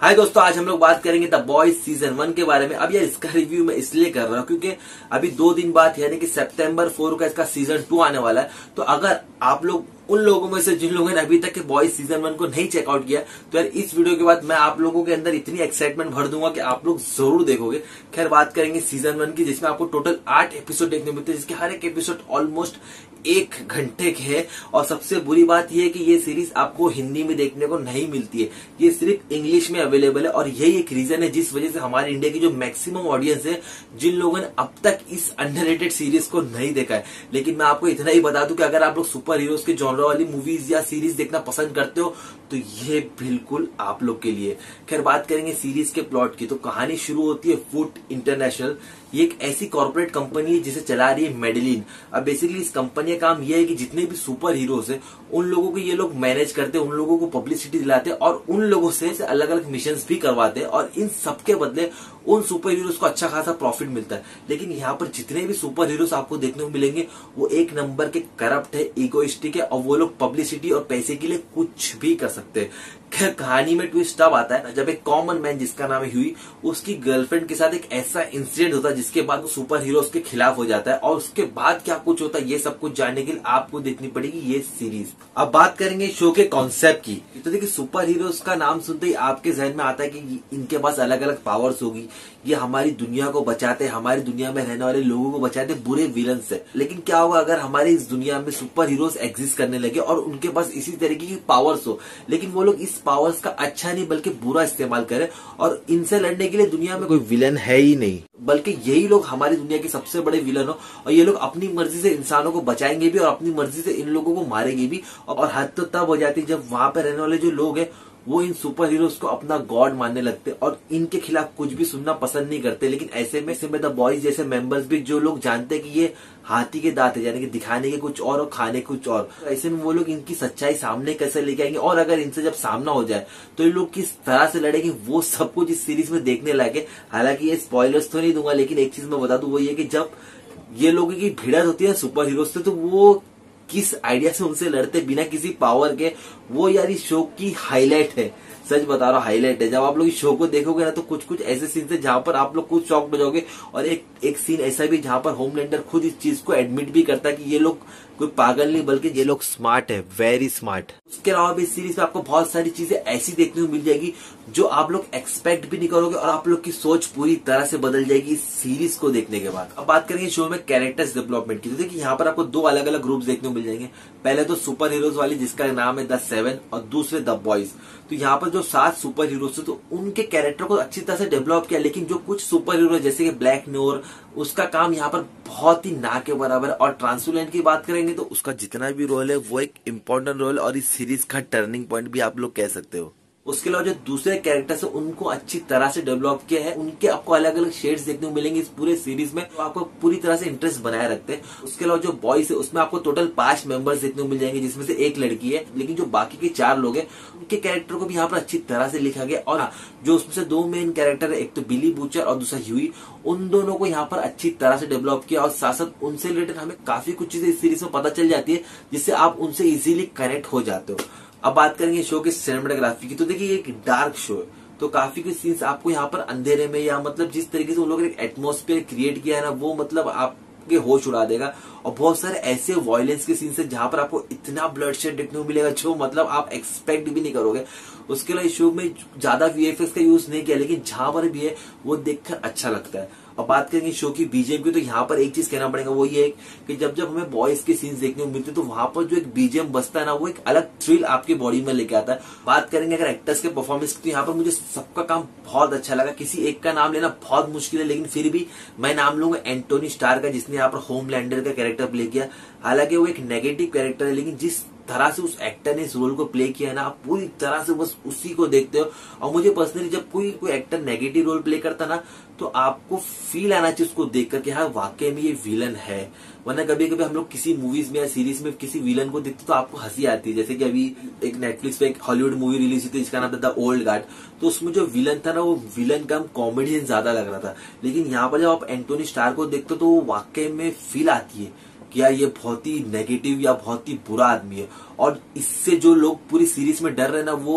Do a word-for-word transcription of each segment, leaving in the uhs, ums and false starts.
हाय दोस्तों, आज हम लोग बात करेंगे द बॉयज सीजन वन के बारे में। अब यार इसका रिव्यू मैं इसलिए कर रहा हूँ क्योंकि अभी दो दिन बाद यानी कि सितंबर फोर का इसका सीजन टू आने वाला है। तो अगर आप लोग उन लोगों में से जिन लोगों ने अभी तक के बॉयज सीजन वन को नहीं चेकआउट किया, तो यार इस वीडियो के बाद मैं आप लोगों के अंदर इतनी एक्साइटमेंट भर दूंगा कि आप लोग जरूर देखोगे। खैर, बात करेंगे सीजन वन की, जिसमें आपको टोटल आठ एपिसोड देखने मिलते हैं, जिसके हर एक एपिसोड ऑलमोस्ट एक घंटे के है। और सबसे बुरी बात यह है कि ये सीरीज आपको हिंदी में देखने को नहीं मिलती है, ये सिर्फ इंग्लिश में अवेलेबल है। और यही एक रीजन है जिस वजह से हमारे इंडिया की जो मैक्सिमम ऑडियंस है, जिन लोगों ने अब तक इस अंडररेटेड सीरीज को नहीं देखा है। लेकिन मैं आपको इतना ही बता दूं कि अगर आप लोग सुपर हीरोज के जॉनर वाली मूवीज या सीरीज देखना पसंद करते हो तो ये बिल्कुल आप लोग के लिए। खैर, बात करेंगे सीरीज के प्लॉट की, तो कहानी शुरू होती है फूट इंटरनेशनल। ये एक ऐसी कॉर्पोरेट कंपनी है जिसे चला रही है मेडेलिन। अब बेसिकली इस कंपनी का काम यह है कि जितने भी सुपर हीरोज है उन लोगों को ये लोग मैनेज करते हैं, उन लोगों को पब्लिसिटी दिलाते हैं और उन लोगों से अलग अलग मिशंस भी करवाते हैं। और इन सबके बदले उन सुपर हीरोज को अच्छा खासा प्रॉफिट मिलता है। लेकिन यहाँ पर जितने भी सुपर हीरोज आपको देखने को मिलेंगे वो एक नंबर के करप्ट है, इगोइस्टिक है और वो लोग पब्लिसिटी और पैसे के लिए कुछ भी कर सकते हैं। खैर, कहानी में ट्विस्ट तब आता है जब एक कॉमन मैन जिसका नाम है ह्यूई, उसकी गर्लफ्रेंड के साथ एक ऐसा इंसिडेंट होता है जिसके बाद वो सुपर हीरोज के खिलाफ हो जाता है। और उसके बाद क्या कुछ होता है, ये सब कुछ जानने के लिए आपको देखनी पड़ेगी ये सीरीज। अब बात करेंगे शो के कॉन्सेप्ट की। तो देखिए, सुपर हीरोज का नाम सुनते ही आपके जहन में आता है कि इनके पास अलग अलग पावर्स होगी, ये हमारी दुनिया को बचाते हैं, हमारी दुनिया में रहने वाले लोगों को बचाते हैं बुरे विलन से। लेकिन क्या होगा अगर हमारे इस दुनिया में सुपर हीरोज एग्जिस्ट करने लगे और उनके पास इसी तरीके की पावर्स हो, लेकिन वो लोग इस पावर्स का अच्छा नहीं बल्कि बुरा इस्तेमाल करें और इनसे लड़ने के लिए दुनिया में कोई विलन है ही नहीं, बल्कि यही लोग हमारी दुनिया के सबसे बड़े विलन हो। और ये लोग अपनी मर्जी से इंसानों को बचाएंगे भी और अपनी मर्जी से इन लोगों को मारेंगे भी। और हद तो तब हो जाती है जब वहां पे रहने वाले जो लोग हैं वो इन सुपर हीरोज को अपना गॉड मानने लगते और इनके खिलाफ कुछ भी सुनना पसंद नहीं करते। लेकिन ऐसे में इसमें द बॉयज जैसे मेंबर्स भी, जो लोग जानते हैं कि ये हाथी के दांत है, यानी कि दिखाने के कुछ और और खाने कुछ और, ऐसे में वो लोग इनकी सच्चाई सामने कैसे लेके आएंगे और अगर इनसे जब सामना हो जाए तो ये लोग किस तरह से लड़ेंगे, वो सब कुछ इस सीरीज में देखने लायक। हालांकि ये स्पॉयलर्स तो नहीं दूंगा, लेकिन एक चीज मैं बता दूं, वो ये कि जब ये लोगों की भिड़ंत होती है सुपर हीरोज से, तो वो किस आइडिया से उनसे लड़ते बिना किसी पावर के, वो यार इस शो की हाईलाइट है। सच बता रहा हूँ, हाईलाइट है। जब आप लोग इस शो को देखोगे ना तो कुछ कुछ ऐसे सीन है जहां पर आप लोग खुद शॉक्ड हो जाओगे। और एक एक सीन ऐसा भी जहां पर होमलैंडर खुद इस चीज को एडमिट भी करता है कि ये लोग कोई पागल नहीं बल्कि ये लोग स्मार्ट है, वेरी स्मार्ट। उसके अलावा भी इस सीरीज में आपको बहुत सारी चीजें ऐसी देखने को मिल जाएगी जो आप लोग एक्सपेक्ट भी नहीं करोगे और आप लोग की सोच पूरी तरह से बदल जाएगी इस सीरीज को देखने के बाद। अब बात करेंगे शो में कैरेक्टर्स डेवलपमेंट की। तो देखिए, यहाँ पर आपको दो अलग अलग ग्रुप्स देखने को मिल जाएंगे। पहले तो सुपर हीरोज वाली जिसका नाम है द सेवन और दूसरे द बॉयज। तो यहाँ पर जो सात सुपर हीरोज थे तो उनके कैरेक्टर को अच्छी तरह से डेवलप किया। लेकिन जो कुछ सुपर हीरो जैसे कि ब्लैक नोर, उसका काम यहाँ पर बहुत ही ना के बराबर है। और ट्रांसुलेंट की बात करेंगे तो उसका जितना भी रोल है वो एक इम्पोर्टेंट रोल और इस सीरीज का टर्निंग पॉइंट भी आप लोग कह सकते हो। उसके अलावा जो दूसरे कैरेक्टर्स है उनको अच्छी तरह से डेवलप किया है। उनके आपको अलग अलग शेड्स देखने को मिलेंगे इस पूरे सीरीज में, तो आपको पूरी तरह से इंटरेस्ट बनाए रखते हैं। उसके अलावा जो बॉयज है उसमें आपको टोटल पांच मेंबर्स देखने को मिल जाएंगे, जिसमें से एक लड़की है। लेकिन जो बाकी के चार लोग हैं उनके कैरेक्टर को भी यहाँ पर अच्छी तरह से लिखा गया। और जो उसमें से दो मेन कैरेक्टर है, एक तो बिली बूचर और दूसरा ह्यूई, उन दोनों को यहाँ पर अच्छी तरह से डेवलप किया। और साथ साथ उनसे रिलेटेड हमें काफी कुछ चीजें इस सीरीज में पता चल जाती है जिससे आप उनसे इजीली कनेक्ट हो जाते हो। अब बात करेंगे शो की सिनेमेटोग्राफी की। तो देखिए, एक डार्क शो है तो काफी कुछ सीन्स आपको यहाँ पर अंधेरे में या मतलब जिस तरीके से उन लोगों ने एक एटमोस्फेयर क्रिएट किया है ना, वो मतलब आपके होश उड़ा देगा। और बहुत सारे ऐसे वायलेंस के सीन्स है जहां पर आपको इतना ब्लड शेड देखने को मिलेगा जो मतलब आप एक्सपेक्ट भी नहीं करोगे। उसके अलावा इस शो में ज्यादा वीएफएक्स का यूज नहीं किया, लेकिन जहां पर भी है वो देखकर अच्छा लगता है। अब बात करेंगे शो की बीजीएम की, तो यहाँ पर एक चीज कहना पड़ेगा, वो ये है कि जब जब हमें बॉयज के सीन्स देखने को मिलते हैं तो वहां पर जो एक बीजीएम बजता है ना, वो एक अलग थ्रिल आपकी बॉडी में लेके आता है। बात करेंगे अगर एक्टर्स के परफॉर्मेंस की, तो यहाँ पर मुझे सबका काम बहुत अच्छा लगा। किसी एक का नाम लेना बहुत मुश्किल है, लेकिन फिर भी मैं नाम लूंगा एंटोनी स्टार का, जिसने यहाँ पर होमलैंडर का कैरेक्टर प्ले किया। हालांकि वो एक नेगेटिव कैरेक्टर है, लेकिन जिस तरह से उस एक्टर ने इस रोल को प्ले किया है ना, आप पूरी तरह से बस उसी को देखते हो। और मुझे पर्सनली जब कोई कोई एक्टर नेगेटिव रोल प्ले करता ना, तो आपको फील आना चाहिए उसको देखकर कि हाँ वाकई में ये विलन है। वरना कभी कभी हम लोग किसी मूवीज में या सीरीज में किसी विलन को देखते तो आपको हंसी आती है। जैसे कि अभी एक नेटफ्लिक्स पे एक हॉलीवुड मूवी रिलीज हुई थी जिसका नाम था द ओल्ड गार्ड। तो उसमें जो विलन था ना, वो विलन का कॉमेडियन ज्यादा लग रहा था। लेकिन यहाँ पर जब आप एंटोनी स्टार को देखते हो तो वाकई में फील आती है कि यार ये बहुत ही नेगेटिव या बहुत ही बुरा आदमी है। और इससे जो लोग पूरी सीरीज में डर रहे ना, वो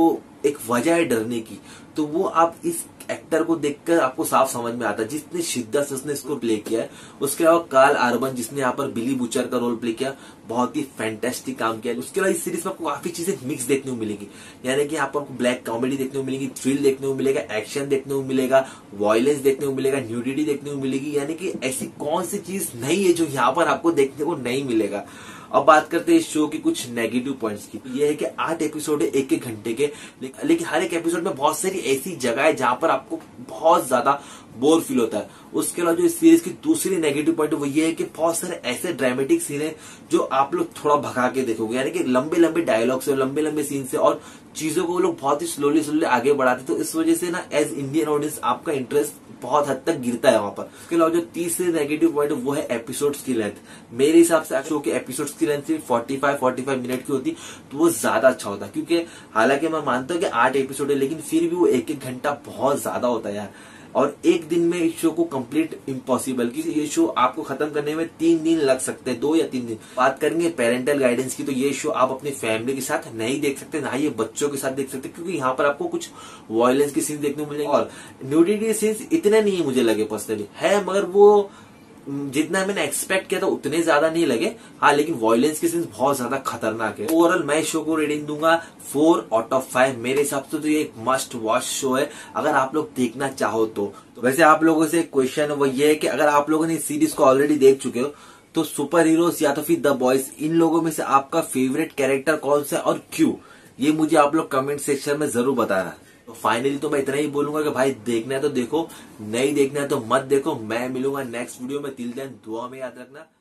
एक वजह है डरने की, तो वो आप इस एक्टर को देखकर आपको साफ समझ में आता है जितने शिद्दत से उसने इसको प्ले किया है। उसके अलावा कार्ल अर्बन जिसने यहाँ पर बिली बुचर का रोल प्ले किया, बहुत ही फैंटेस्टिक काम किया। उसके अलावा इस सीरीज में आपको काफी चीजें मिक्स देखने को मिलेगी, यानी कि यहाँ पर आपको ब्लैक कॉमेडी देखने को मिलेगी, थ्रिल देखने को मिलेगा, एक्शन देखने को मिलेगा, वायलेंस देखने को मिलेगा, न्यूडिटी देखने को मिलेगी, यानी कि ऐसी कौन सी चीज नहीं है जो यहाँ पर आपको देखने को नहीं मिलेगा। अब बात करते हैं इस शो की कुछ नेगेटिव पॉइंट्स की। ये है कि आठ एपिसोड है एक एक घंटे के, लेकिन हर एक एपिसोड में बहुत सारी ऐसी जगह है जहां पर आपको बहुत ज्यादा बोर फील होता है। उसके अलावा जो इस सीरीज की दूसरी नेगेटिव पॉइंट है वो ये है कि बहुत सारे ऐसे ड्रामेटिक सीन है जो आप लोग थोड़ा भगा के देखोगे, यानी कि लंबे लंबे डायलॉग से, लंबे लंबे सीन से, और चीजों को वो लोग बहुत ही स्लोली स्लोली आगे बढ़ाते, तो इस वजह से ना एज इंडियन ऑडियंस आपका इंटरेस्ट बहुत हद तक गिरता है वहां पर। उसके अलावा जो तीसरी नेगेटिव पॉइंट है वो है एपिसोड्स की लेंथ। मेरे हिसाब से शो के एपिसोड्स की लेंथ सिर्फ पैंतालीस पैंतालीस मिनट की होती तो वो ज्यादा अच्छा होता, क्योंकि हालांकि मैं मानता हूँ कि आठ एपिसोड है लेकिन फिर भी वो एक एक घंटा बहुत ज्यादा होता है यार, और एक दिन में इस शो को कंप्लीट इम्पॉसिबल, क्योंकि ये शो आपको खत्म करने में तीन दिन लग सकते हैं, दो या तीन दिन। बात करेंगे पेरेंटल गाइडेंस की, तो ये शो आप अपनी फैमिली के साथ नहीं देख सकते, ना ये बच्चों के साथ देख सकते, क्योंकि यहाँ पर आपको कुछ वायलेंस के सीन देखने को मिलेंगे, और न्यूडिटी सीन्स इतने नहीं मुझे लगे पर्सनली, है मगर वो जितना मैंने एक्सपेक्ट किया था उतने ज्यादा नहीं लगे। हाँ, लेकिन वॉयलेंस के सीन्स बहुत ज्यादा खतरनाक है। ओवरऑल मैं शो को रेटिंग दूंगा फोर आउट ऑफ फाइव। मेरे हिसाब से तो ये एक मस्ट वॉच शो है अगर आप लोग देखना चाहो तो। तो वैसे आप लोगों से एक क्वेश्चन है वो ये है कि अगर आप लोगों ने इस सीरीज को ऑलरेडी देख चुके हो तो सुपर हीरोज या तो फिर द बॉयज, इन लोगों में से आपका फेवरेट कैरेक्टर कौन सा और क्यों, ये मुझे आप लोग कमेंट सेक्शन में जरूर बताना। तो फाइनली तो मैं इतना ही बोलूंगा कि भाई देखना है तो देखो, नहीं देखना है तो मत देखो। मैं मिलूंगा नेक्स्ट वीडियो में, तिल देन दुआ में याद रखना।